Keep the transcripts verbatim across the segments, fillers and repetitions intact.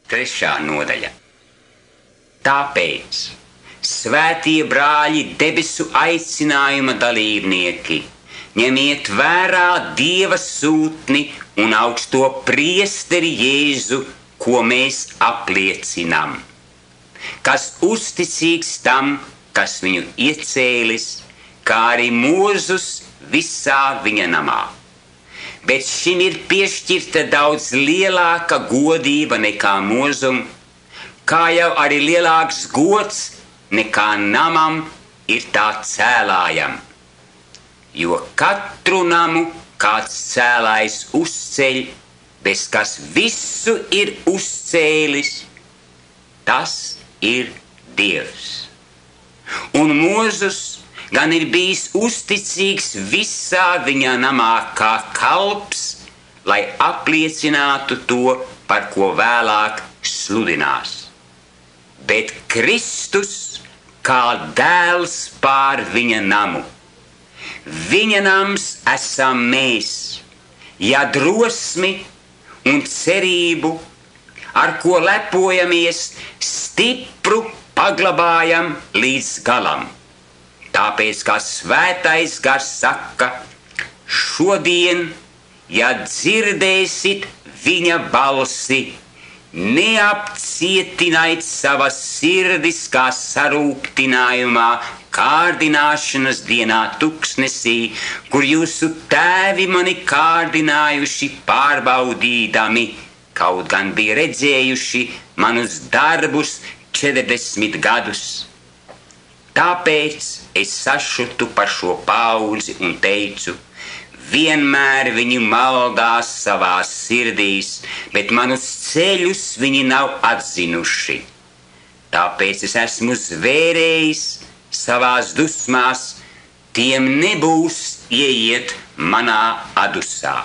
Trešā nodaļa. Tāpēc, svētie brāļi, debesu aicinājuma dalībnieki, ņemiet vērā Dieva sūtni un augsto priesteri Jēzu, ko mēs apliecinām, kas uzticīgs tam, kas viņu iecēlis, kā arī Mūzus visā viņa namā. Bet šim ir piešķirta daudz lielāka godība nekā mūzum, kā jau arī lielāks gods nekā namam ir tā cēlājam. Jo katru namu kāds cēlājs uzceļ, bez kas visu ir uzcēlis, tas ir Dievs. Un Mūzus gan ir bijis uzticīgs visā viņa namā kā kalps, lai apliecinātu to, par ko vēlāk sludinās. Bet Kristus kā dēls pār viņa namu. Viņa nams esam mēs, ja drosmi un cerību, ar ko lepojamies, stipru paglabājam līdz galam. Tāpēc, kā svētais gars saka, šodien, ja dzirdēsit viņa balsi, neapcietiniet savas sirdis kā sarūktinājumā, kārdināšanas dienā tuksnesī, kur jūsu tēvi mani kārdinājuši pārbaudīdami, kaut gan bija redzējuši manus darbus četrdesmit gadus. Tāpēc es sašutu par šo paudzi un teicu, vienmēr viņi maldās savās sirdīs, bet manus ceļus viņi nav atzinuši. Tāpēc es esmu zvērējis savās dusmās, tiem nebūs ieiet manā adusā.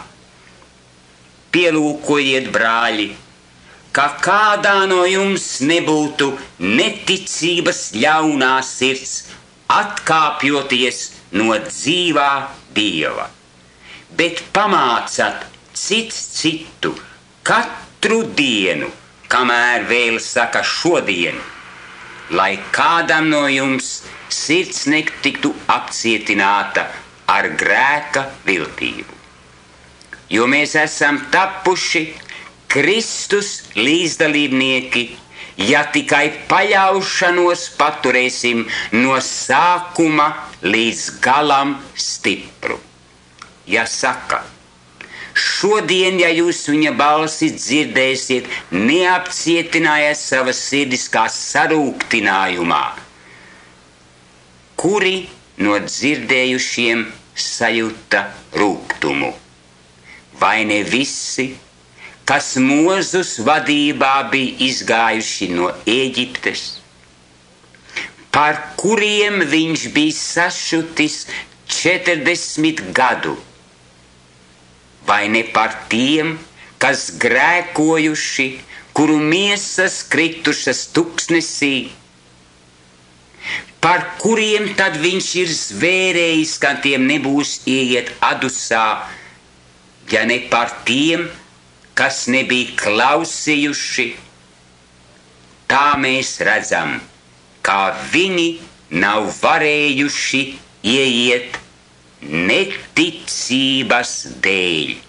Pielūkojiet, brāļi, ka kādā no jums nebūtu neticības ļaunā sirds, atkāpjoties no dzīvā Dieva, bet pamācat cits citu katru dienu, kamēr vēl saka šodien, lai kādam no jums sirds netiktu apcietināta ar grēka viltību. Jo mēs esam tapuši Kristus līdzdalībnieki, ja tikai paļaušanos paturēsim no sākuma līdz galam stipru. Ja saka, šodien, ja jūs viņa balsi dzirdēsiet, neapcietinājiet savas sirdis kā sarūktinājumā, kuri no dzirdējušiem sajūta rūgtumu. Vai ne visi, kas Mūzus vadībā bija izgājuši no Ēģiptes, par kuriem viņš bija sašutis četrdesmit gadu, vai ne par tiem, kas grēkojuši, kuru miesas kritušas tuksnesī, par kuriem tad viņš ir zvērējis, ka tiem nebūs ieiet adusā, ja ne par tiem, kas nebija klausījuši. Tā mēs redzam, kā viņi nav varējuši ieiet neticības dēļ.